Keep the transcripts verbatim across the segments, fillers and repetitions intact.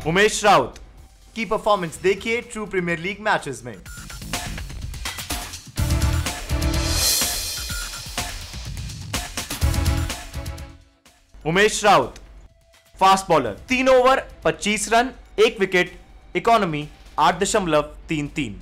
उमेश राउत की परफॉर्मेंस देखिए true premiere league matches में। उमेश राउत फास्ट बॉलर, तीन ओवर पच्चीस रन, एक विकेट, इकोनॉमी आठ दशमलव तीन तीन।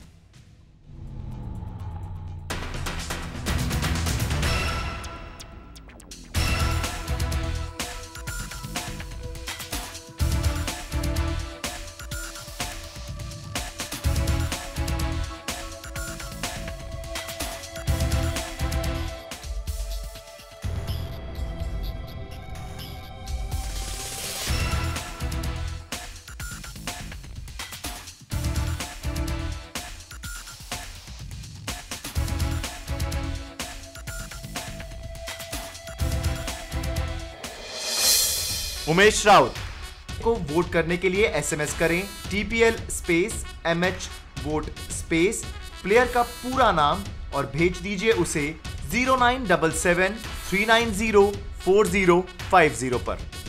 उमेश राउत को वोट करने के लिए एसएमएस करें TPL space MH vote space player का पूरा नाम और भेज दीजिए उसे zero nine seven seven three nine zero four zero five zero पर।